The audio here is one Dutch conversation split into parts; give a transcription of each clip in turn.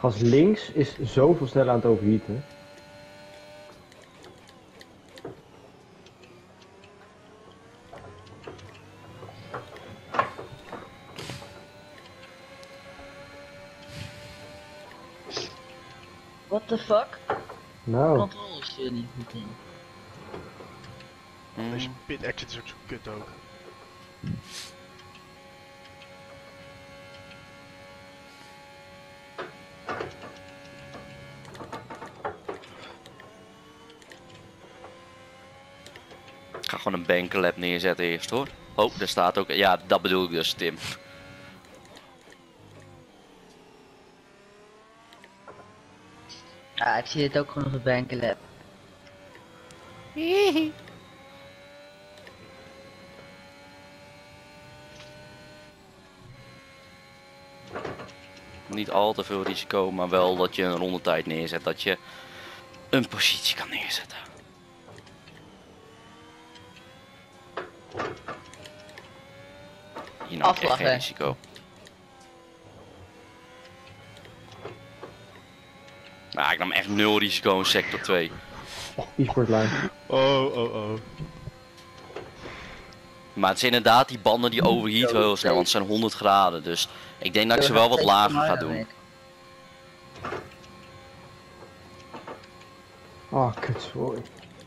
Gas links is zoveel sneller aan het overheaten. What the fuck? Nou, Controle stuur niet goed in. Deze pit exit is ook zo kut ook. Ik ga gewoon een banklab neerzetten eerst hoor. Oh, daar staat ook. Ja, dat bedoel ik dus, Tim. Ja, ik zie het ook gewoon op de bankenlab. Niet al te veel risico, maar wel dat je een rondetijd neerzet. Dat je een positie kan neerzetten. Hier nou echt geen Aflachen. risico. Nou, ik nam echt 0 risico in sector 2. e-sportlijn. Oh. Maar het is inderdaad, die banden die overheat wel heel snel, want het zijn 100 graden. Dus ik denk dat ik ze wel wat lager ga doen. Ah, kut, sorry.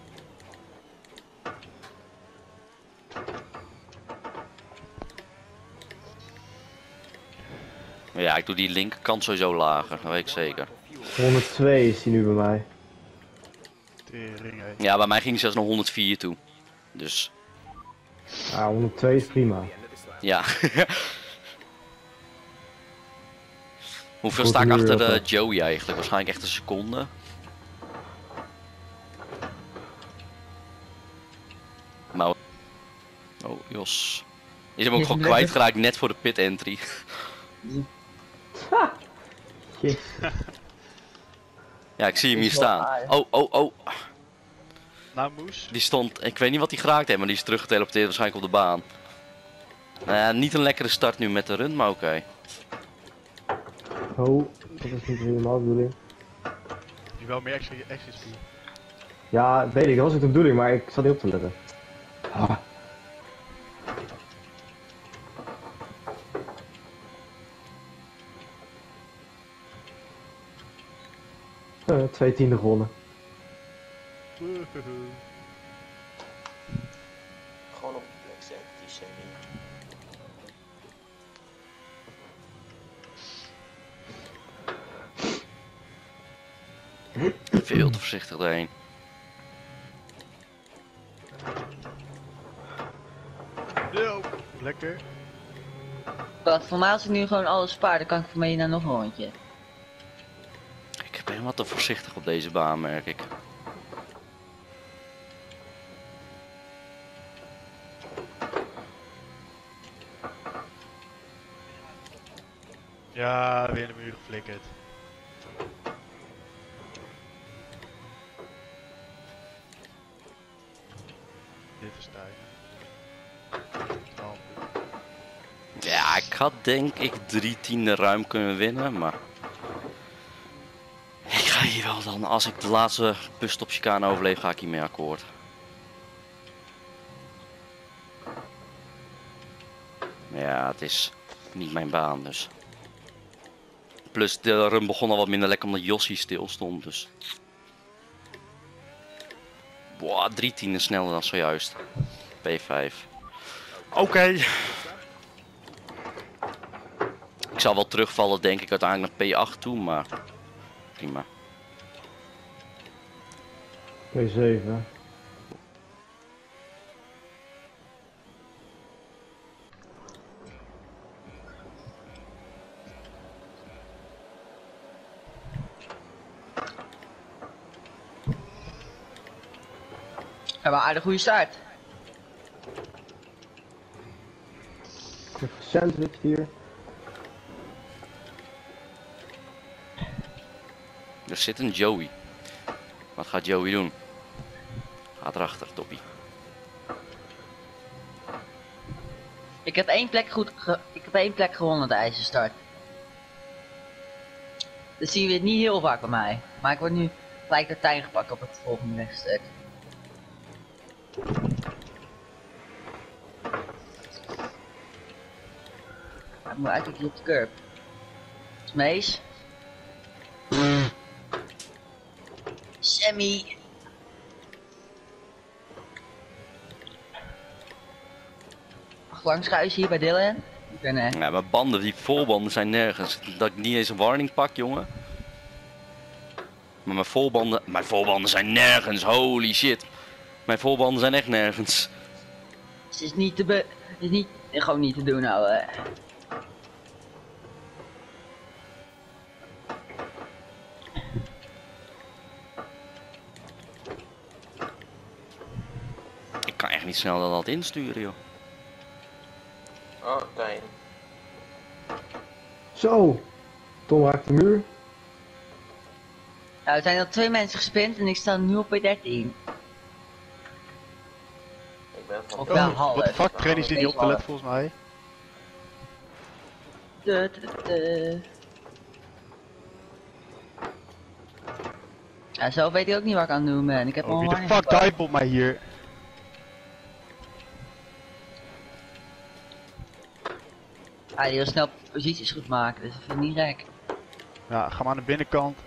Maar ja, ik doe die linkerkant sowieso lager, dat weet ik zeker. 102 is die nu bij mij. Tering, hé. Ja, bij mij ging hij zelfs naar 104 toe. Dus, Ja, 102 is prima. ja. Hoeveel Goed, sta ik nu achter weer op, Joey eigenlijk? Waarschijnlijk echt een seconde. Maar... Oh, Jos. Je hebt hem ook gewoon kwijtgeraakt net voor de pit entry. Yes. Ja, ik zie hem hier Is wel staan. aardig. Oh. Nou, Moes. Die stond, ik weet niet wat hij geraakt heeft, maar die is teruggeteleporteerd waarschijnlijk op de baan. Nou ja, niet een lekkere start nu met de run, maar oké. Oh, dat is niet helemaal de bedoeling. Je wel meer exit speed. Ja, weet ik, dat was ook de bedoeling, maar ik zat niet op te letten. Ah. 2 tiende gewonnen. Gewoon op de plek zetten, die semi. Veel te voorzichtig daarheen. Yo, lekker. Wat, voor mij als ik nu gewoon alles spaar, dan kan ik voor mij naar nog een rondje. Ik ben wat te voorzichtig op deze baan, merk ik. Ja, weer in de muur geflikkerd. Dit is tijd. Oh. Ja, ik had denk ik 3 tiende ruim kunnen winnen, maar... Ik ga hier wel dan, als ik de laatste busstopchicane overleef, ga ik hiermee akkoord. Ja, het is niet mijn baan dus. Plus de run begon al wat minder lekker omdat Jossie stil stond, dus... Boah, 3 tienden sneller dan zojuist. P5. Oké. Ik zal wel terugvallen denk ik uiteindelijk naar P8 toe, maar prima. P7. Ja, maar aardig goede start. Even sandwich hier. Er zit een Joey. Wat gaat Joey doen? Gaat erachter, toppie. Ik heb één plek gewonnen de ijzerstart. Dat zien we niet heel vaak bij mij. Maar ik word nu gelijk door Tijn gepakt op het volgende wegstuk. Ik moet eigenlijk hier op de curb. Smees. Sammy. Langs huis hier bij Dylan. Ik ben Ja, mijn banden, die voorbanden zijn nergens. Dat ik niet eens een warning pak, jongen. Maar mijn voorbanden zijn nergens. Holy shit. Mijn voorbanden zijn echt nergens. Het is niet te het is niet, gewoon niet te doen nou. Ik kan echt niet snel dat insturen, joh. Oh, Tijn. Zo! Tom raakt de muur. Nou, er zijn al 2 mensen gespind en ik sta nu op P13. Ik ben van Of wel Oh, half. wat de fuck, trainen is die niet op te Half. letten volgens mij. Ja, zelf weet ik ook niet wat ik aan het doen ben. Ik heb Oh, al wie een de warning fuck gepakt. dive op mij hier? Ja, die wil snel posities goed maken, dus dat vind ik niet gek. Ja, ga maar aan de binnenkant.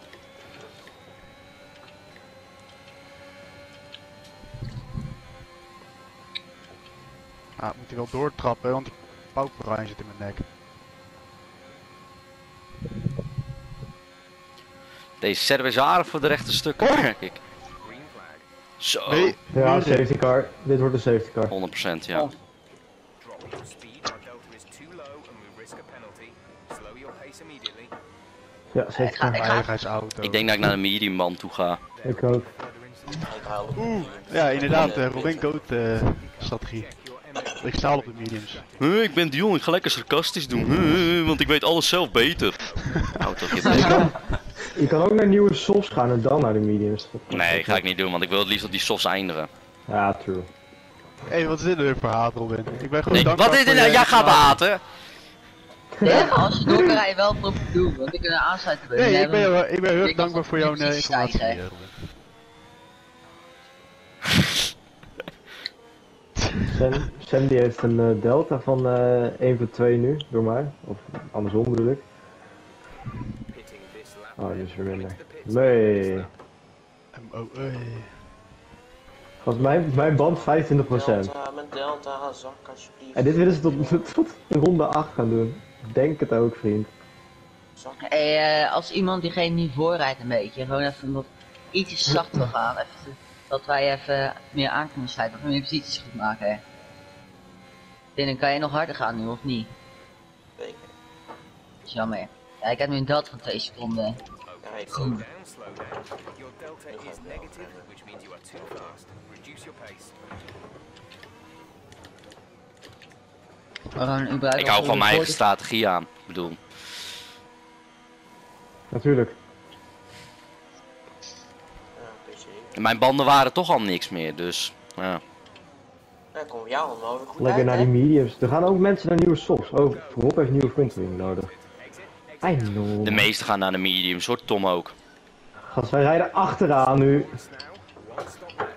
Ah, moet hij wel doortrappen, want die pauperijn zit in mijn nek. Deze server is aardig voor de rechte stukken, merk ik. Zo, Nee, Ja, nu zit- safety car. Dit wordt een safety car. 100% ja. Oh. Dropping your speed, our delta is too low and we risk a penalty. Slow your pace immediately. Ja, safety car. veiligheidsauto. Ik denk dat ik naar de medium band toe ga. Ik ook. Ik haal op. Oeh, ja inderdaad, Robin Coat strategie. Ik sta al op de mediums. Ik ben Dion, ik ga lekker sarcastisch doen. Want ik weet alles zelf beter. Houd toch je bek. Je kan ook naar nieuwe softs gaan en dan naar de mediums. Nee, ga ik niet doen, want ik wil het liefst op die softs eindigen. Ja, true. Hé, wat is dit weer voor haat, Robin? Ik ben gewoon Nee, dankbaar wat is voor dit nou? je Jij gaat haten. Ja, als je door kan rijden wel probeer doen, want ik kan er aansluiten bij. Nee, ik ben heel erg Ik dankbaar was voor jouw niet precies informatie, tijd, hè. Robin. Sam die heeft een delta van 1 voor 2 nu, door mij. Of andersom bedoel ik. Hitting this lap Oh, there die is weer minder. makes the pits Nee. MOE. Was mijn band 25%. Delta, mijn delta, zak alsjeblieft. En dit willen ze tot ronde 8 gaan doen. Denk het ook, vriend. Zak. Hey, als iemand diegene niet voorrijdt een beetje, gewoon even wat ietsjes zachter wil gaan, even, dat wij even meer aan kunnen sluiten, of meer posities goed maken. Hè. Dan kan je nog harder gaan nu, of niet? Zeker. Dat is jammer. Ja, ik heb nu een delta van 2 seconden. Ja, ik slow ook. down, slow down. Your delta is negative, which means you are too fast. Reduce your pace. Ik hou gewoon mijn eigen strategie aan. Ik bedoel, Natuurlijk. Ja, PC. mijn banden waren toch al niks meer, dus ja. Ja, kom voor jou onnodig goed Lekker uit, naar hè? die mediums. Er gaan ook mensen naar nieuwe softs. Oh, Rob heeft nieuwe frontwing nodig. I know. De meeste gaan naar de mediums, hoor, Tom ook. Gast, wij rijden achteraan nu. Now, one stop left.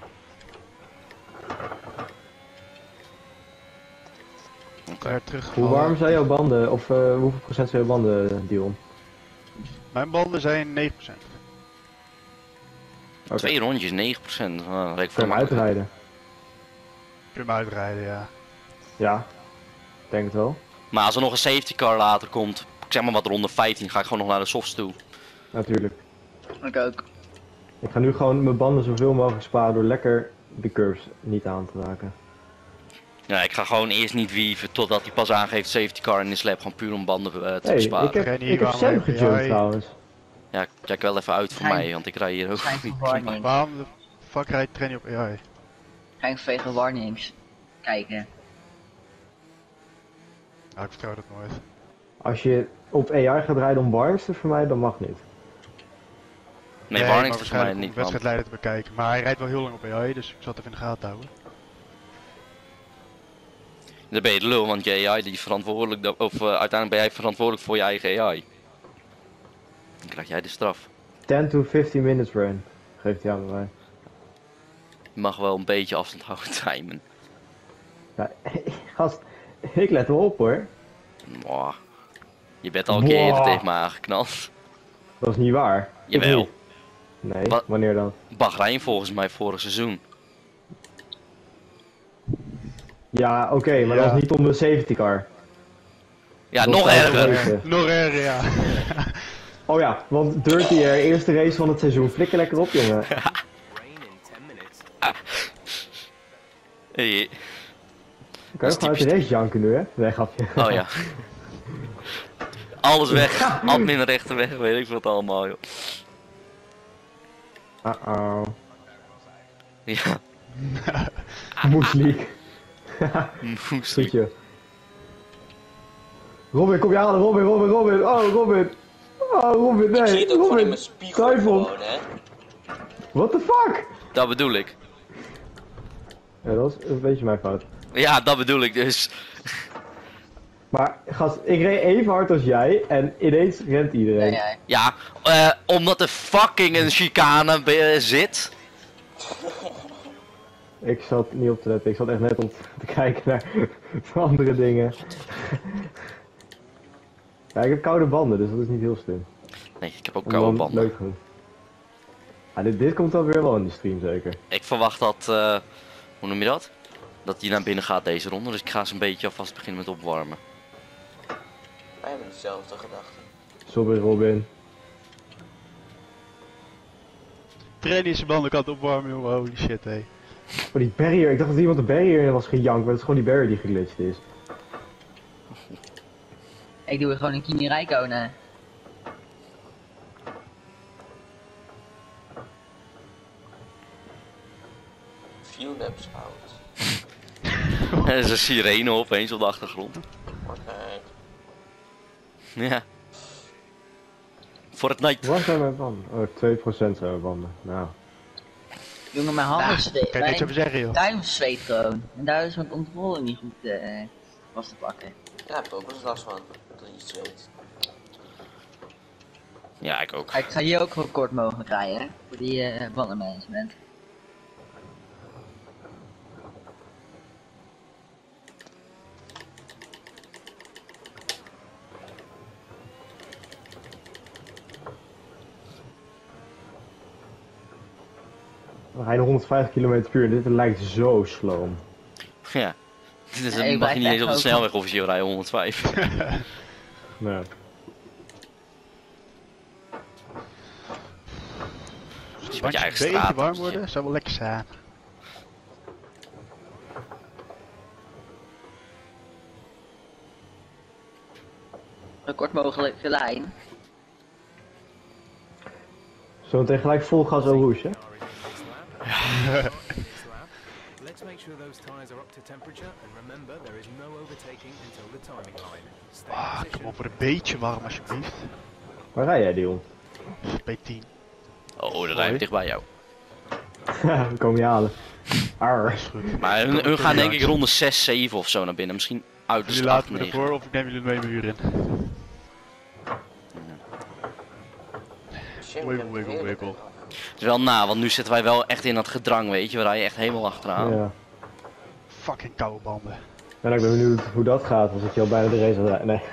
Daar terug. Hoe warm zijn jouw banden? Of hoeveel procent zijn jouw banden, Dion? Mijn banden zijn 9%. Oké. 2 rondjes, 9%. Dat leek Kun voor je hem uitrijden? Kun je hem uitrijden, ja. Ja. Denk het wel. Maar als er nog een safety car later komt, ik zeg maar wat ronde 15, ga ik gewoon nog naar de softs toe. Natuurlijk. Ik ook. Ik ga nu gewoon mijn banden zoveel mogelijk sparen door lekker de curves niet aan te raken. Ja, ik ga gewoon eerst niet wieven totdat hij pas aangeeft safety car in de slap, gewoon puur om banden te Hey, besparen. ik heb Ren hier Sam waarom even gejumpt jij- trouwens. Ja, check wel even uit voor Schijn- mij, want ik rij hier ook Schijn niet. van warning. Waarom de fuck rijdt Trenny op AI? Ga ik vegen warnings kijken. Nou, ik vertrouw dat nooit. Als je op AI gaat rijden om warnings te vermijden, dan mag niet. Nee, maar warnings is voor mij waarschijnlijk om niet, de man. wedstrijdleider te bekijken. Maar hij rijdt wel heel lang op AI, dus ik zal het even in de gaten houden. Dan ben je de lul, want je AI die is verantwoordelijk, of uiteindelijk ben jij verantwoordelijk voor je eigen AI. Dan krijg jij de straf. 10 to 15 minutes run. Geeft hij aan mij. Je mag wel een beetje afstand houden, Simon. Ja, gast, ik let wel op hoor. Mwah. Je bent al een keer eerder Mwah. tegen me aangeknald. Dat is niet waar. Ik Jawel. niet. Nee, Wat? wanneer dan? Bahrein volgens mij vorig seizoen. Ja, oké, maar Ja. dat was niet om de safety car. Ja, Dat nog zou erger. wezen. Nog erger, ja. Oh ja, want Dirty Air, eerste race van het seizoen. Flikker lekker op, jongen. Rain in 10 minutes. Hey. Kan je is gewoon uit de typisch. race janken nu, hè? Nee, grapje. Oh ja. Alles weg. Admin rechten weg, weet ik wat allemaal, joh. Uh-oh. Ja, Moesliek. moest ik. Goedje. Robin, kom je halen, Robin. Oh, Robin. Oh, Robin, Ik zie nee. het ook gewoon in Robin. mijn spiegel Typhon. gewoon, hè. What the fuck? Dat bedoel ik. Ja, dat is een beetje mijn fout. Ja, dat bedoel ik dus. Maar, gast, ik reed even hard als jij en ineens rent iedereen. Nee, Ja, omdat er fucking een chicane zit. Ik zat niet op te letten, ik zat echt net om te kijken naar andere dingen. Ja, ik heb koude banden, dus dat is niet heel slim. Nee, ik heb ook Om koude dan banden. leuk te doen. Ja, dit komt dan weer wel in de stream zeker. Ik verwacht dat, hoe noem je dat? Dat die naar binnen gaat deze ronde, dus ik ga eens een beetje alvast beginnen met opwarmen. Wij hebben dezelfde gedachten. Sorry Robin. Trainingsbanden kan het opwarmen, jongen. Holy shit, hé. Oh, die barrier, ik dacht dat iemand de barrier in was gejankt, maar het is gewoon die barrier die geglitcht is. Ik doe er gewoon een Kimi Räikkönen. Few laps out. Er is een sirene opeens op de achtergrond. Kijk. Ja. Fortnite. Waar zijn mijn banden? Oh, 2% zijn mijn banden. Nou. Jongen, mijn handen Kan je niks over zweten. zeggen, joh. Duim zweet gewoon. En daar is mijn controle niet goed was te pakken. Ja, daar heb ik ook wel eens last van. Dat je zweet. Ja, ik ook. Ik ga hier ook wel kort mogen rijden, hè? Voor die bandenmanagement. We rijden 150 km/h en dit lijkt zo sloom. Ja. Dus Ja, ik dan mag je blijf niet eens echt op de ook- snelweg officieel rijden, 105. Nee. Dus Een met je eigen beetje straat. warm worden, zou wel lekker zijn. Zo kort mogelijke lijn. Zometeen gelijk vol gas au rouge, hè? Let's make sure those tires are up to temperature and remember there is no overtaking until the timing line. Stay in Ah, kom position. op, voor een beetje warm alsjeblieft. Waar rij jij, Dion? P10. Oh, dat rijdt dicht bij jou. We komen je halen. Arr. Is goed. Maar hun gaan denk ik ronde 6, 7 of zo naar binnen. Misschien uit de Jullie stad laten me ervoor of ik neem jullie mee mijn uur in. Shame, Wiggle, je hebt wiggle, heerlijk wiggle. gedaan. Het is wel na, want nu zitten wij wel echt in dat gedrang, weet je. We rijden echt helemaal achteraan. Ja. Fucking koude banden. En ik ben benieuwd hoe dat gaat, als ik je al bijna de race aan het rijden. Nee.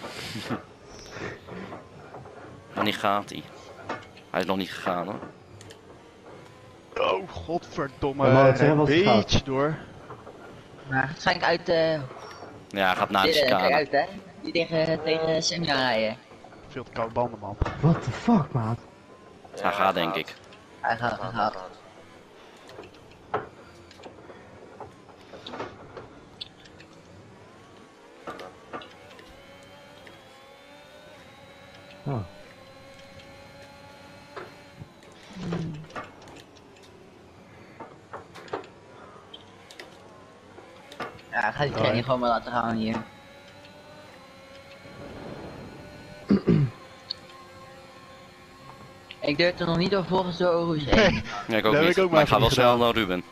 Wanneer gaat hij? Hij is nog niet gegaan hoor. Oh, godverdomme. Ja, maar het zeggen Een wat het gaat. beetje door. Maar het schijnt uit Ja, hij gaat naar de kijk chicane. uit hè. Die tegen Sam gaan rijden. Veel te koude banden, man. What the fuck, maat? Ja, Hij gaat denk ik. Hij gaat. Gaat. Oh. Ja, hij gaat die training gewoon maar laten gaan hier. Ik durf er nog niet door volgens de Rouge heen. Nee. Ja, ik Dat ook heb niet. ik ook Maar ik maar ga wel even snel gedaan. naar Ruben.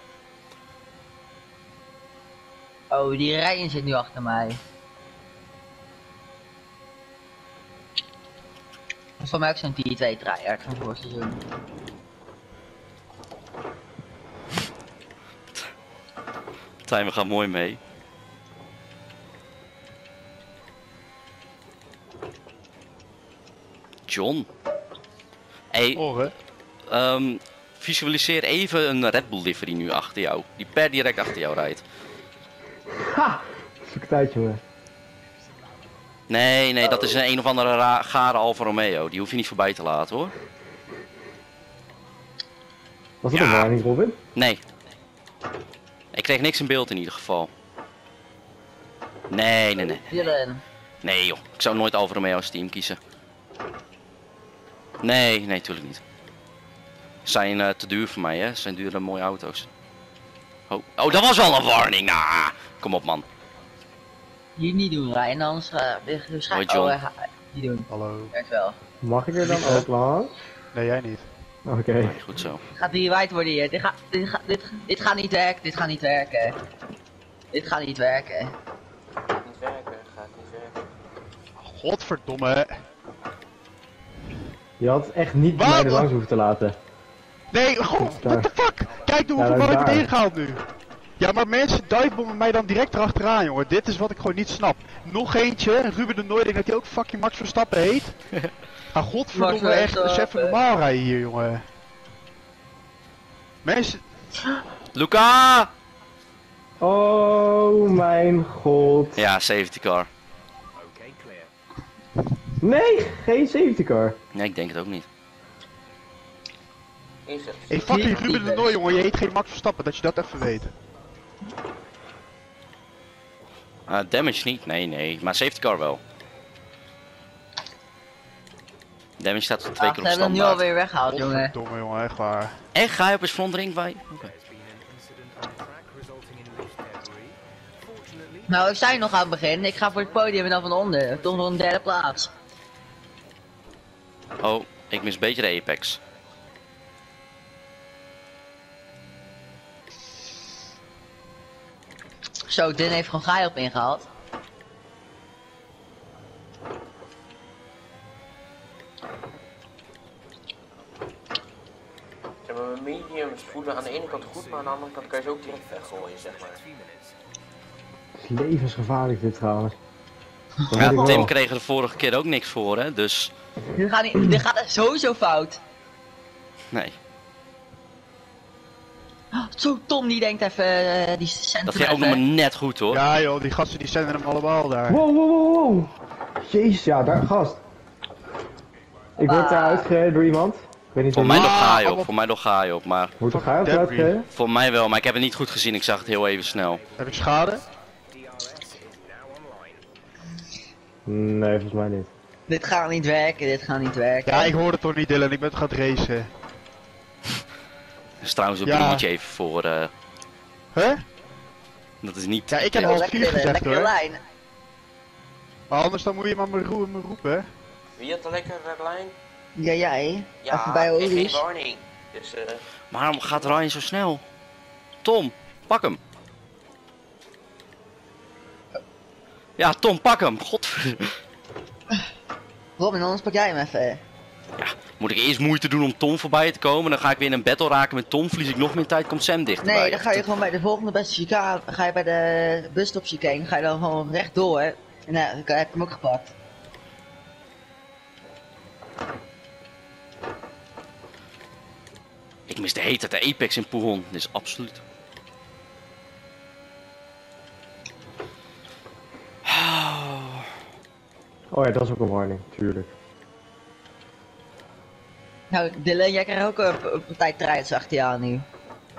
Oh, die Ryan zit nu achter mij. Dat is voor mij ook zo'n T2 tryhard van vorig seizoen. Timer gaat mooi mee. John. Hey, Horen. visualiseer even een Red Bull livery nu achter jou. Die per direct achter jou rijdt. Ha! Dat is ook tijd, jongen. Nee, dat is een of andere gare Alfa Romeo. Die hoef je niet voorbij te laten hoor. Was dat Ja. een warning, Robin? Nee. Ik kreeg niks in beeld in ieder geval. Nee. Dylan. Nee joh, ik zou nooit Alfa Romeo als team kiezen. Nee, tuurlijk niet. Ze zijn te duur voor mij hè, ze zijn dure mooie auto's. Oh, dat was wel een warning. Nah, kom op man. Hier niet doen, Ryan, anders ga Hoi, ik John. niet doen. Hallo. Werkt wel. Mag ik er dan ook langs? Nee, jij niet. Oké. Nee, goed zo. Het gaat hier wijd worden hier. Dit gaat niet werken, dit gaat niet werken. Dit gaat niet werken. Gaat niet werken, gaat niet werken. Godverdomme. Je had echt niet Wat? mij er langs hoeven te laten. Nee, god, what the fuck? Kijk Ja, hoeveel dat is ik heb waar. ingehaald nu. Ja, maar mensen divebommen mij dan direct erachteraan, jongen. Dit is wat ik gewoon niet snap. Nog eentje, Ruben de Nooy, denk dat hij ook fucking Max Verstappen heet. Ah, godverdomme, Max echt, eens even Verstappen. normaal rijden hier, jongen. Mensen, Luca! Oh mijn god. Ja, safety car. Okay, clear. Nee, geen safety car. Nee, ik denk het ook niet. Eerst zegt hey, fucking Ruben de Nooy, jongen, je heet geen Max Verstappen, dat je dat even weet. Damage niet, nee, maar safety car wel. Damage staat er 2 Ach, keer ze op hebben hem nu standaard. alweer weggehaald, jongen. Godverdomme, jongen, echt waar. Echt, ga je op een frontring bij? Oké. There's been an incident on track resulting in loose debris. Fortunately, Nou, we zijn nog aan het begin. Ik ga voor het podium en dan van onder. Toch nog een derde plaats. Oh, ik mis een beetje de apex. Zo, Din heeft gewoon gaai op ingehaald. Zeg maar, mijn mediums voelen aan de ene kant goed, maar aan de andere kant kan je ze ook direct weggooien, zeg maar. 2 minutes. Het is levensgevaarlijk dit trouwens. Dat Ja, weet ik Tim wel. kreeg er de vorige keer ook niks voor hè, dus Dit gaat echt sowieso fout. nee. Zo, Tom die denkt even die centen. Dat ging ook nog maar net goed hoor. Ja joh, die gasten die zenden hem allemaal daar. Wow. Jezus, ja, daar, gast. Ik word daar uitgereden door iemand. Ik weet niet Voor wie. mij nog Ah, gaai op, allemaal- voor mij nog gaai op, maar Wordt er gaai op Debris. uitgereden? voor mij wel, maar ik heb het niet goed gezien, ik zag het heel even snel. Heb ik schade? DRS is now online. Nee, volgens mij niet. Dit gaat niet werken, dit gaat niet werken. Ja, ik hoor het toch niet Dylan, ik ben gaan racen. Dat is trouwens een Ja. bloemetje even voor, Huh? dat is niet... Ja, ik heb Oh, al lekker, 4 gezegd lekkere hoor. lijn. Maar anders dan moet je maar me roepen, hè. Wie had de lekkere lijn? Ja, jij. Ja, Even bij ik kreeg Oris. geen warning. Dus Waarom gaat Ryan zo snel? Tom, pak hem. Ja, Tom, pak hem. Godver... Robin, anders pak jij hem even. Moet ik eerst moeite doen om Tom voorbij te komen? Dan ga ik weer in een battle raken met Tom. Verlies ik nog meer tijd, komt Sam dichterbij. Nee, dan ga je gewoon bij de volgende beste chicane, ga je bij de busstop chicane, ga je dan gewoon rechtdoor. En dan heb je hem ook gepakt. Ik mis de hele tijd de apex in Pouhon. Dit is absoluut. Oh ja, dat is ook een warning, tuurlijk. Nou, Dylan, jij krijgt ook een partij strijders achter je aan nu.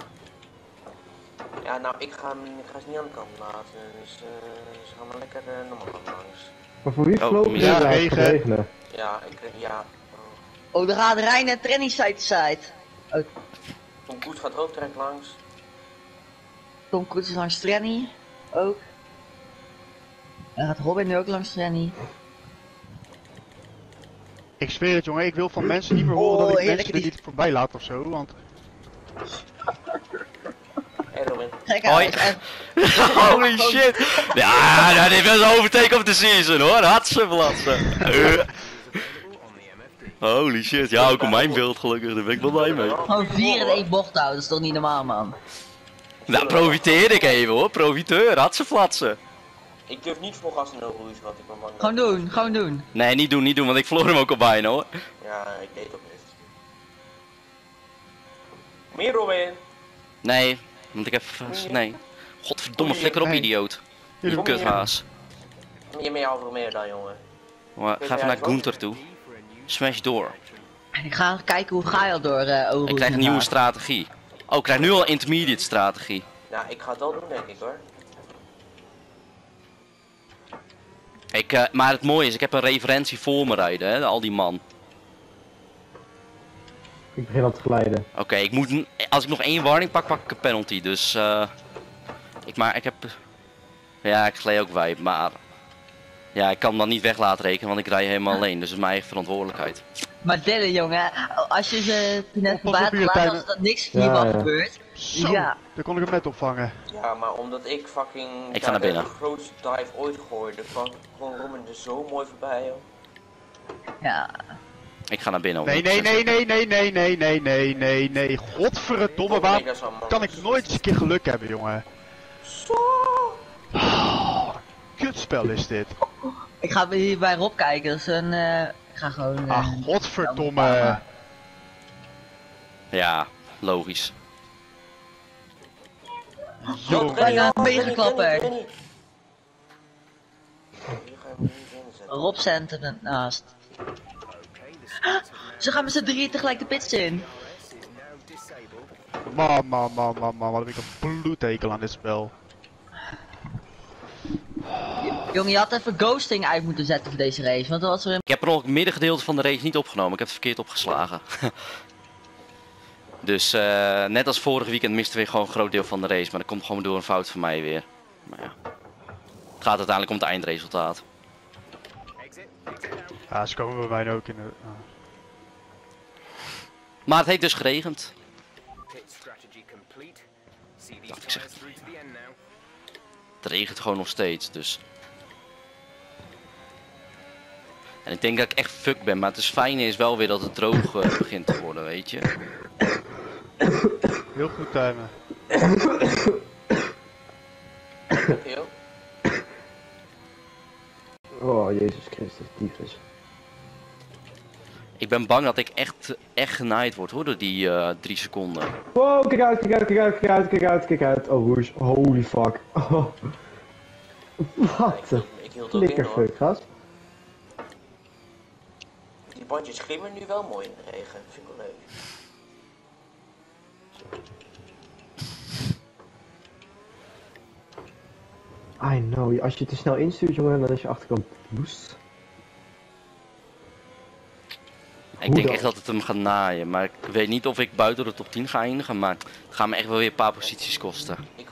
ja, nou, ik ga ze niet aan de kant laten. Dus ze gaan maar lekker normaal langs. Maar voor wie Oh, vloog ja, er regen. regenen? Ja, ja. Oh, dan gaat Rijn en Trenny side to side. Oh, Tom Koets gaat er ook direct langs. Tom Koets is langs Trenny. Ook. En gaat Robin nu ook langs Trenny. Ik zweer het jongen, ik wil van mensen niet meer horen dat ik heerlijke mensen er die- niet voorbij laat of zo, want... Hé Robin. Kijk Hoi. uit. En Holy shit. Ja, nou, dit was overtake of the season hoor. Hatse blatse. Available on the MFD. Holy shit, ja, ook op mijn beeld gelukkig, daar ben ik wel blij mee. Gewoon 4 in 1 bocht houden, dat is toch niet normaal, man. Nou, profiteer ik even hoor, profiteur, had ze flatsen. Ik durf niet vol gas in de roes, want ik ben bang. Gewoon doen. Nee, niet doen, want ik verloor hem ook al bijna hoor. Ja, ik deed ook niet. Meer Robin! Nee, want ik heb... Nee. Godverdomme, flikker op, Nee. idioot. Jullie Die kuthaas. Je meer over meer dan, jongen. Maar ga even naar Gunther toe. Smash door. En ik ga kijken hoe ga je al door Ik krijg een nieuwe strategie. Oh, ik krijg nu al intermediate strategie. Nou, ik ga het wel doen, denk ik hoor. Maar het mooie is, ik heb een referentie voor me rijden, hè, al die man. Ik begin al te glijden. Oké, als ik nog 1 warning pak, pak ik een penalty. Dus ik heb... Ja, ik gleed ook wipe, maar... Ja, ik kan hem dan niet weg laten rekenen, want ik rij helemaal alleen. Dus het is mijn eigen verantwoordelijkheid. Maar Dylan, jongen, als je ze net Pas op voorbij hier, had gelaten, Tijmen. als dat niks Ja, hiervan ja. gebeurt. Zo, Ja. daar kon ik hem net opvangen. Ja, maar omdat ik fucking... Ik ga naar binnen. De grootste dive ooit gooide, kwam gewoon Robin er zo mooi voorbij, joh. Ja. Ik ga naar binnen. Nee, godverdomme, Nee, waarom dat is allemaal kan ik anders. nooit eens een keer geluk hebben, jongen? Kutspel is dit. Ik ga hier bij Rob kijken, dat is een... ik ga gewoon... Ah, godverdomme. Ja, logisch. Yo, Bijna meegeklapperd. Hier ga je me niet inzetten. Rob center ernaast. Okay, the streets have now Ze gaan met z'n drieën tegelijk de pits in. is now disabled. man, wat heb ik een bloedhekel aan dit spel. Jongen, je had even ghosting uit moeten zetten voor deze race, want dan was er een... Ik heb er nog het middengedeelte van de race niet opgenomen. Ik heb het verkeerd opgeslagen. Dus net als vorig weekend misten we weer gewoon een groot deel van de race. Maar dat komt gewoon door een fout van mij weer. Maar ja. Het gaat uiteindelijk om het eindresultaat. Exit now. Ja, ze komen bij mij ook in de... Maar het heeft dus geregend. Pit strategy complete. See these ik zeg- tires through to the end now. Het regent gewoon nog steeds, dus... En ik denk dat ik echt fuck ben, maar het is fijne is wel weer dat het droog begint te worden, weet je. Heel goed timen. Heel. Oh, Jezus Christus, tyfus. Ik ben bang dat ik echt genaaid word hoor, door die 3 seconden. Wow, kijk uit, kijk uit, kijk uit, kijk uit, kijk uit, kijk uit. Oh, Roes, holy fuck. Oh. Wat een Ik hield ook in, hoor. flikkerfuck, gast. Die bandjes glimmen nu wel mooi in de regen. Vind ik wel leuk. I know, als je te snel instuurt, jongen, dan is je achterkant boost. Ik Hoe denk dan? echt dat het hem gaat naaien, maar ik weet niet of ik buiten de top 10 ga eindigen, maar het gaat me echt wel weer een paar posities kosten. Ik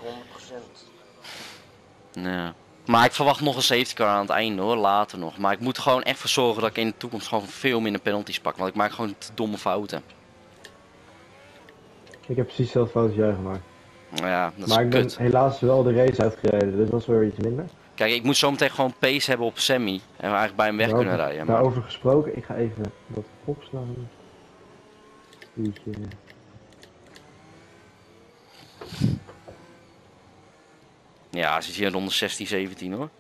100%. Ja. Maar ik verwacht nog een safety car aan het einde hoor, later nog. Maar ik moet er gewoon echt voor zorgen dat ik in de toekomst gewoon veel minder penalties pak, want ik maak gewoon te domme fouten. Ik heb precies hetzelfde fout als jij gemaakt. Ja, dat is Maar ik ben kut. helaas wel de race uitgereden, dus dat is weer iets minder. Kijk, ik moet zo meteen gewoon pace hebben op semi en we eigenlijk bij hem weg kunnen rijden. Maar... Daarover gesproken, ik ga even wat opslaan. Uurtje. Ja, ze is hier rond de 16, 17 hoor.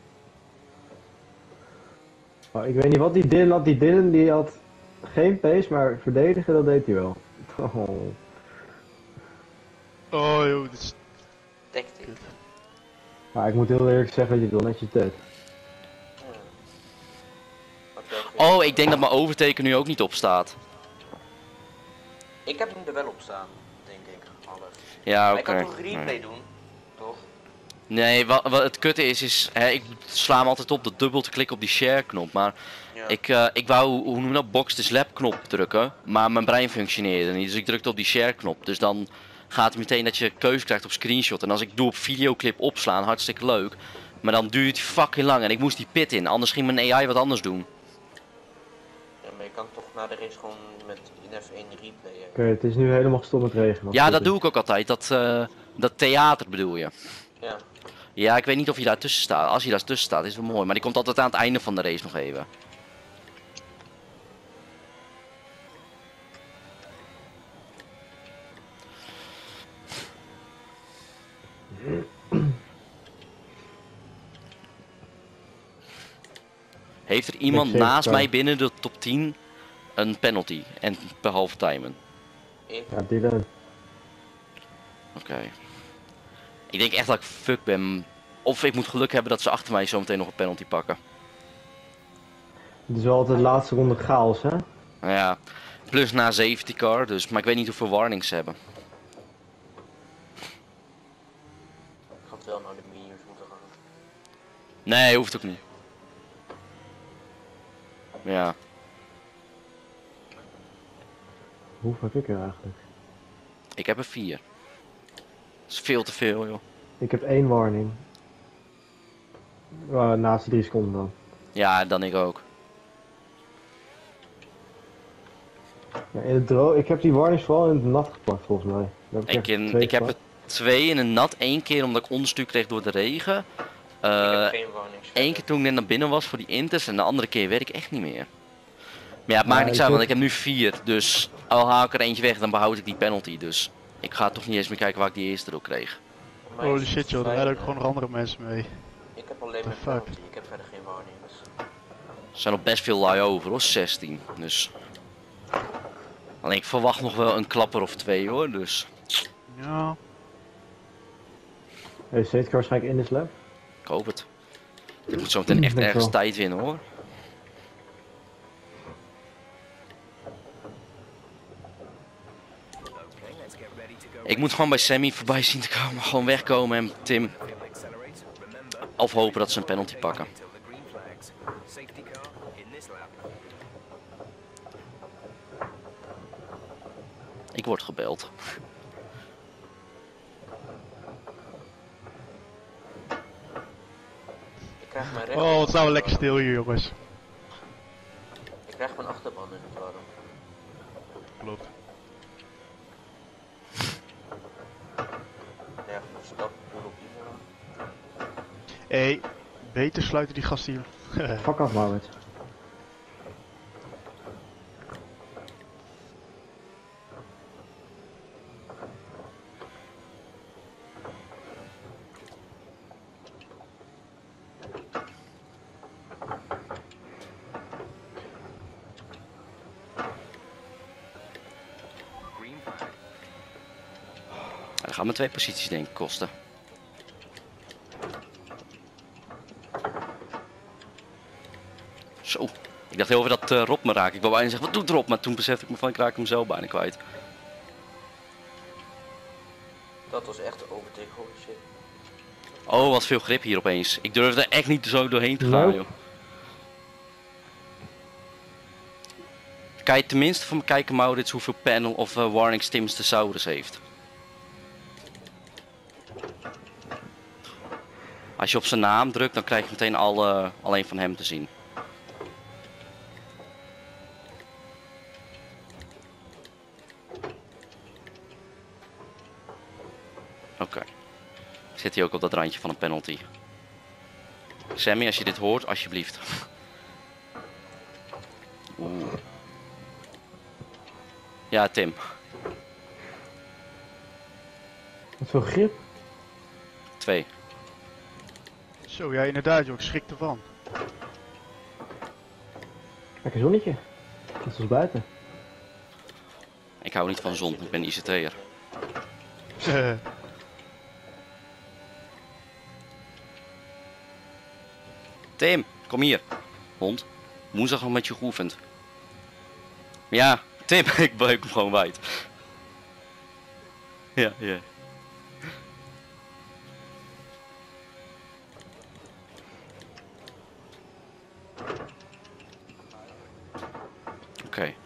Oh, ik weet niet wat die Dylan had. Die Dylan die had geen pace, maar verdedigen dat deed hij wel. Oh. Oh joh, dit is... Tactiek. Maar ik moet heel eerlijk zeggen dat je het wel netjes deed. Oh, ik denk dat mijn overteken nu ook niet op staat. Ik heb hem er wel op staan, denk ik. Alles. Ja, Maar oké. ik kan toch replay doen? Toch? Nee, wat het kutte is hè, ik sla hem altijd op de dubbel te klikken op die share knop. Maar Ja. ik wou, hoe noem je dat, box the slap knop drukken. Maar mijn brein functioneerde niet, dus ik drukte op die share knop. Dus dan gaat het meteen dat je keuze krijgt op screenshot. En als ik doe op videoclip opslaan, hartstikke leuk. Maar dan duurt die fucking lang en ik moest die pit in, anders ging mijn AI wat anders doen. Ja, maar je kan toch na de race gewoon met in F1 replayen. Oké, het is nu helemaal gestopt met regen. Ja, dat doe ik ook altijd, dat theater bedoel je. Ja. Ja, ik weet niet of je daar tussen staat. Als je daar tussen staat is het wel mooi, maar die komt altijd aan het einde van de race nog even. Heeft er iemand zeker naast kan. mij binnen de top 10 een penalty en behalve timen? Ik, Ja, Dylan. Oké. Ik denk echt dat ik fuck ben. Of ik moet geluk hebben dat ze achter mij zometeen nog een penalty pakken. Het is wel altijd de laatste ronde chaos, hè? Nou ja, plus na safety car, dus, maar ik weet niet hoeveel warnings ze hebben. had wel naar de minions moeten gaan. Nee, hoeft ook niet. Ja, Hoeveel heb ik er eigenlijk? ik heb er 4. Dat is veel te veel, joh. Ik heb 1 warning. Naast de 3 seconden dan. Ja, dan ik ook. Ja, in het ik heb die warnings vooral in het nat gepakt volgens mij. Daar heb ik echt 2 Ik heb er gepakt. 2 in een nat. 1 keer omdat ik onderstuur kreeg door de regen. Ik heb geen warnings. 1 keer toen ik net naar binnen was voor die inters en de andere keer weet ik echt niet meer. Maar ja, het maakt Ja, niks ik uit, want heb- ik heb nu 4. Dus al haal ik er eentje weg, dan behoud ik die penalty. Dus ik ga toch niet eens meer kijken waar ik die eerste door kreeg. Voor mij is Holy het shit joh, daar fijn, rijden ook gewoon nog andere mensen mee. Ik heb alleen The mijn fuck? penalty, ik heb verder geen warning. Dus. Er zijn nog best veel lui over hoor, 16. Dus. Alleen ik verwacht nog wel een klapper of 2 hoor, dus Ja, Hey, safety car waarschijnlijk in de slab. ik hoop het. Ik moet zo meteen echt Denk ergens wel. tijd winnen hoor. Okay, let's get ready to go. Ik moet gewoon bij Sammy voorbij zien te komen, gewoon wegkomen en Tim. Field accelerate. Remember, Of hopen dat ze een penalty pakken. until the green flags. Safety car in this lap. Ik word gebeld. Ik krijg mijn rechter. oh wat staan we lekker stil hier jongens. Ik krijg mijn achterban in het warm. Klopt. Ja, goed, stap, boel op iedereen. Hé, beter sluiten die gasten hier. Fuck af, Maurits. Green flag. Dat gaat me 2 posities denk ik kosten. Zo. Ik dacht heel even dat Rob me raakt. Ik wou bijna zeggen, wat doet Rob? Maar toen besefte ik me van, ik raak hem zelf bijna kwijt. Dat was echt een overtake, holy shit. Oh, wat veel grip hier opeens. Ik durfde er echt niet zo doorheen te gaan, Nope. joh. Kan je tenminste van me kijken, Maurits, hoeveel panel of warnings Tim's Thesaurus heeft? Als je op zijn naam drukt, dan krijg je meteen alleen van hem te zien. Oké. Zit hij ook op dat randje van een penalty. Sammy, als je dit hoort, alsjeblieft. Oeh. Ja, Tim. Wat voor grip. 2. Zo, ja inderdaad joh, ik schrik ervan. Lekker zonnetje. Dat is ons buiten. Ik hou niet van zon, ik ben ICT'er. Tim, kom hier. Hond. Woensdag nog met je geoefend. Ja, Tim, ik buik hem gewoon wijd. Ja, ja. Oké.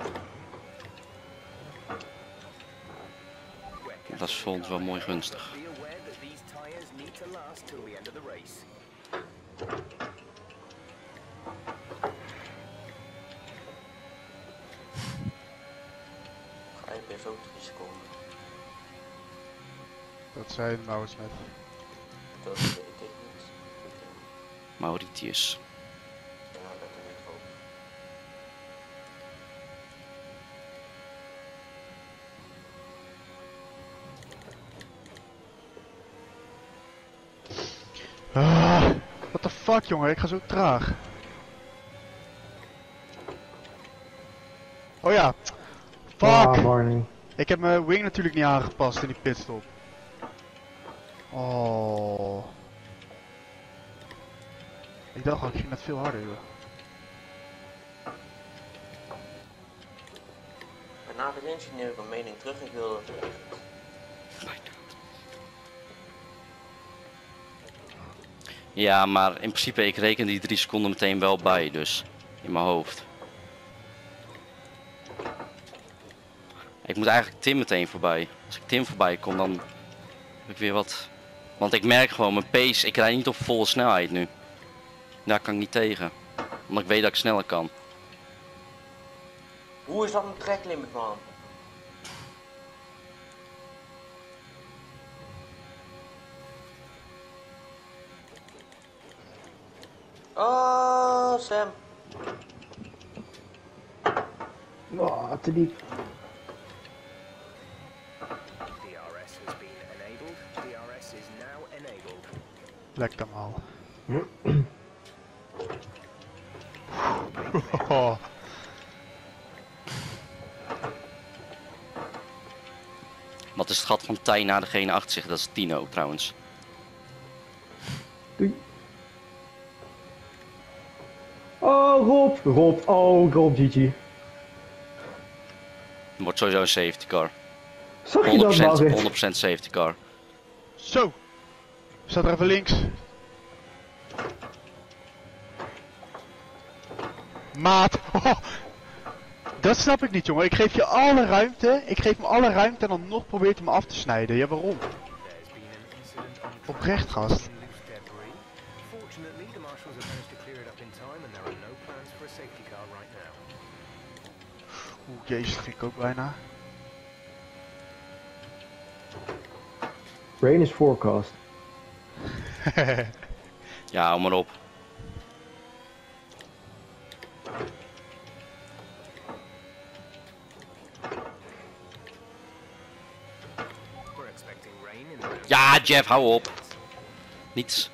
Dat is voor ons wel mooi gunstig. Be aware that these tires need to last till the end of the race. Ga je best ook 3 seconden. Dat zei de Maurits net. Dat weet ik niet. Mauritius. Ja, dat weet ik ook. Ah, what the fuck jongen, ik ga zo traag. Oh ja. Fuck! Ah, warning. Ik heb mijn wing natuurlijk niet aangepast in die pitstop. Oh. Ik dacht al, ik ging net veel harder, joh. Na de inch neem ik mijn mening terug. Ik wil dat terug. Ja, maar in principe, ik reken die 3 seconden meteen wel bij, dus in mijn hoofd. Ik moet eigenlijk Tim meteen voorbij. Als ik Tim voorbij kom, dan heb ik weer wat. Want ik merk gewoon, mijn pace, ik rijd niet op volle snelheid nu. Daar kan ik niet tegen. Omdat ik weet dat ik sneller kan. Hoe is dat een tracklimit, man? Oh, Sam. Oh, te diep. DRS has been enabled. DRS is now enabled. Lek dan al. Wat is het gat van Tij naar degene achter zich? Dat is Tino trouwens. Doei. Oh, Rob. Rob. Oh, Rob, GG. Wordt sowieso een safety car. 100%, Zag je dat, Marit? 100% safety car. Zo! Staat er even links. Maat! Oh, dat snap ik niet, jongen. Ik geef je alle ruimte. Ik geef hem alle ruimte en dan nog probeert hij me af te snijden. Ja, waarom? There's been an incident on Oprecht, gast. loose debris. Fortunately, the marshals have managed to clear it up in time and there are no plans for a safety car right now. Oeh, jezus, dat ging ik ook bijna. Rain is forecast. Ja, hou maar op. We're expecting rain in the Ja, Jeff, hou op. Niets.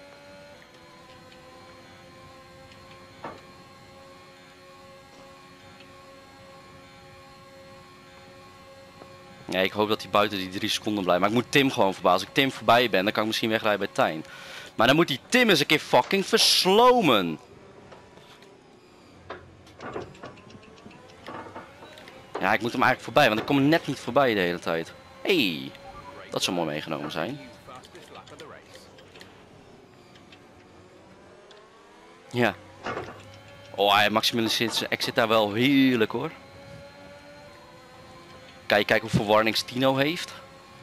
Nee, ik hoop dat hij buiten die 3 seconden blijft. Maar ik moet Tim gewoon voorbij. Als ik Tim voorbij ben, dan kan ik misschien wegrijden bij Tijn. Maar dan moet die Tim eens een keer fucking verslomen. Ja, ik moet hem eigenlijk voorbij, want ik kom er net niet voorbij de hele tijd. Hey, dat zou mooi meegenomen zijn. fastest lap of the race. Ja. Oh, hij maximaliseert exit daar wel heerlijk hoor. Kijk hoeveel warnings Tino heeft.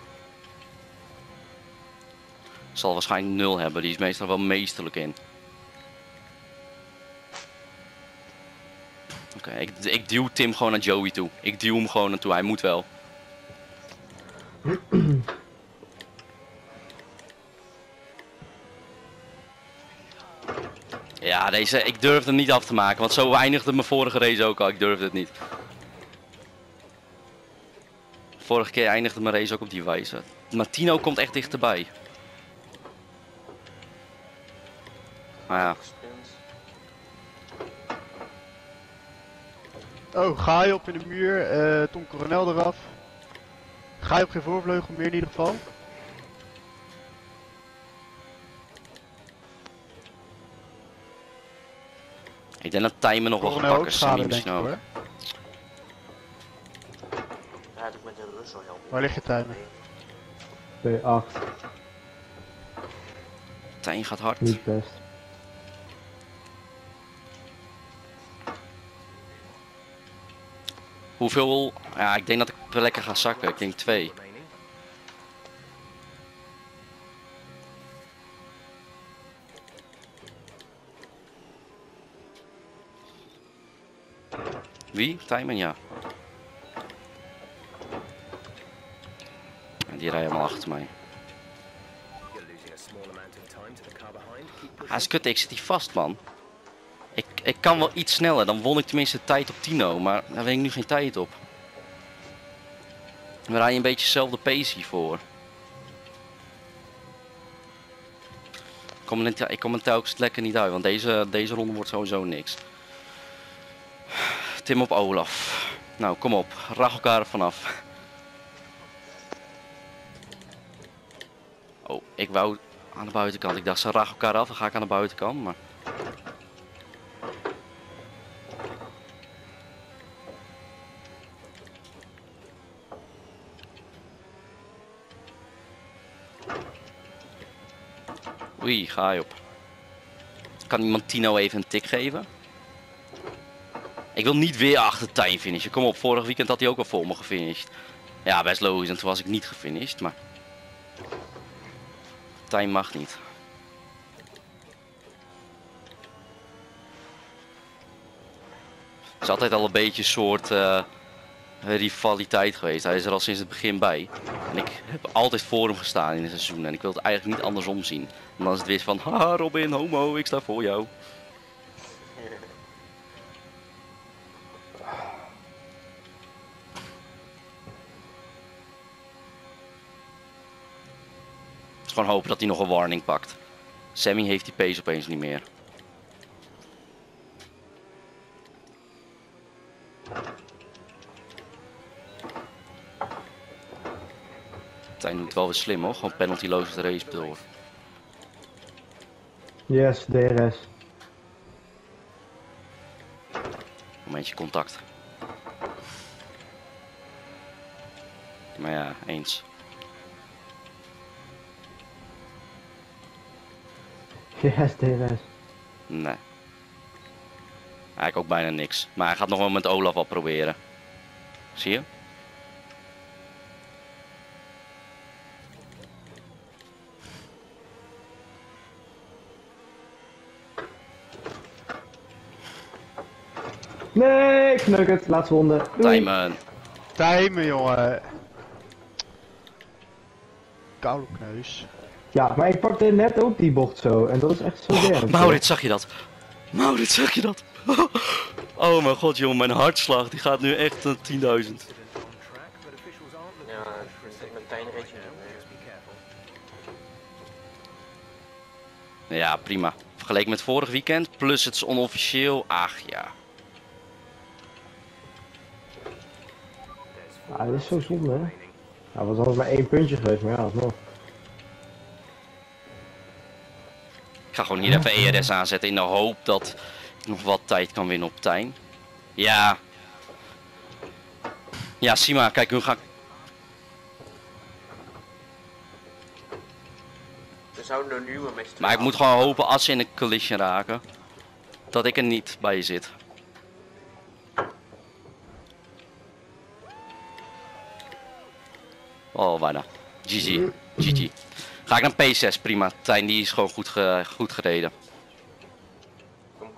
Zal waarschijnlijk 0 hebben, die is meestal wel meesterlijk in. Oké, ik duw Tim gewoon naar Joey toe. Ik duw hem gewoon naartoe, hij moet wel. Ja, deze, ik durfde hem niet af te maken, want zo eindigde mijn vorige race ook al. Ik durfde het niet. Vorige keer eindigde mijn race ook op die wijze. Maar Tino komt echt dichterbij. Maar ja. Sprint. Oh, ga je op in de muur. Tom Coronel eraf. Ga je op geen voorvleugel meer in ieder geval. Ik denk dat Tijmen nog wel Coronel ook gepakken is. schade, Sammy denk ik, misschien ook. hoor. Rijd ik met de Russell helm. Waar lig je, Tijmen? 2-8. Tijn gaat hard. Niet best. Hoeveel? Ja, ik denk dat ik wel lekker ga zakken. Ik denk 2. Remaining. Wie? Tijmen, ja. En die rijden helemaal achter mij. You're losing a small amount of time to the car behind. Keep Hij is pushing. kut, ik zit hier vast, man. Ik kan wel iets sneller, dan won ik tenminste tijd op Tino, maar daar weet ik nu geen tijd op. We rijden een beetje hetzelfde pace hiervoor. Ik kom er telkens lekker niet uit, want deze ronde wordt sowieso niks. Tim op Olaf. Nou, kom op. Rach elkaar er vanaf. Oh, ik wou aan de buitenkant. Ik dacht ze rachen elkaar af, dan ga ik aan de buitenkant, maar... Oei, ga je op. Kan iemand Tino even een tik geven? Ik wil niet weer achter Tijn finishen. Kom op, vorig weekend had hij ook al voor me gefinished. Ja, best logisch, en toen was ik niet gefinished, maar... Tijn mag niet. Het is altijd al een beetje een soort rivaliteit geweest. Hij is er al sinds het begin bij. En ik heb altijd voor hem gestaan in het seizoen. En ik wil het eigenlijk niet andersom zien. En dan is het weer van, haha Robin, homo, ik sta voor jou. Het is gewoon hopen dat hij nog een warning pakt. Sammy heeft die pace opeens niet meer. Tijn doet het wel weer slim hoor, gewoon penaltyloos de race door. Yes, DRS. Momentje contact. Maar ja, eens. Yes, DRS. Nee. Eigenlijk ook bijna niks. Maar hij gaat nog wel met Olaf al proberen. Zie je? Nee, ik kneuk het. Laatste ronde. Doei. Timen. Timen, jongen. Koude kneus. Ja, maar ik pakte net ook die bocht zo. En dat is echt zo Oh, erg. Maurits, zag je dat? Maurits, zag je dat? Oh mijn god, jongen, mijn hartslag die gaat nu echt 10.000. Incident on track, but officials aren't looking Ja, for ik injuries. ben meteen een ritje. Just be careful. Ja, prima. Vergeleken met vorig weekend, plus het is onofficieel. Ach ja. Ah, dat is zo zonde, hè. Ja, was anders maar 1 puntje geweest, maar ja, alsnog. Ik ga gewoon hier even ERS aanzetten in de hoop dat ik nog wat tijd kan winnen op Tijn. Ja. Ja, Sima, kijk, hun gaan... We zouden er nu wel met z'n Maar ik moet gewoon hopen als ze in een collision raken, dat ik er niet bij zit. Oh, bijna. GG. GG. Ga ik naar P6, prima. Tijn die is gewoon goed gereden. Kom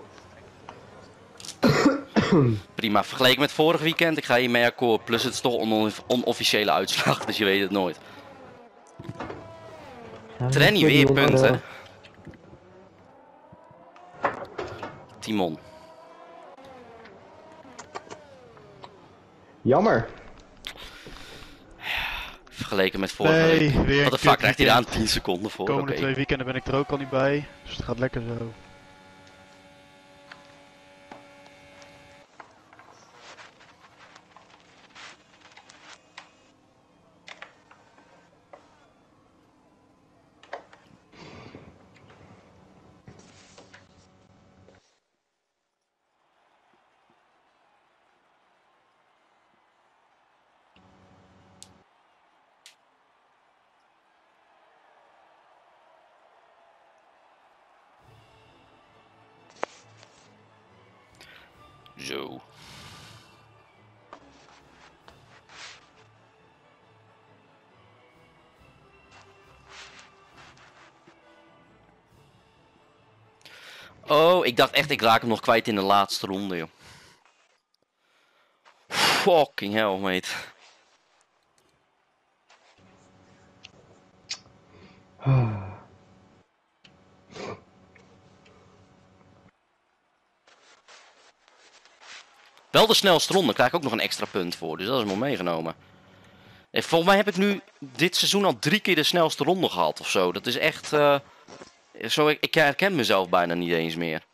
er Prima, vergeleken met vorig weekend, ik ga hiermee akkoord. Plus het is toch een onofficiële uitslag, dus je weet het nooit. Ja, Trenny dat is weer goed, punten. Timon. Jammer. Vergeleken met vorige Nee, week. weer Wat de een fuck krijgt hij daar aan kutweekend. 10 seconden voor? De komende Oké. 2 weekenden ben ik er ook al niet bij. Dus het gaat lekker zo. Zo. Oh, ik dacht echt, ik raak hem nog kwijt in de laatste ronde, joh. Fucking hell, mate. Wel de snelste ronde, krijg ik ook nog een extra punt voor, dus dat is mooi meegenomen. En volgens mij heb ik nu dit seizoen al 3 keer de snelste ronde gehad of zo. Dat is echt... ik herken mezelf bijna niet eens meer.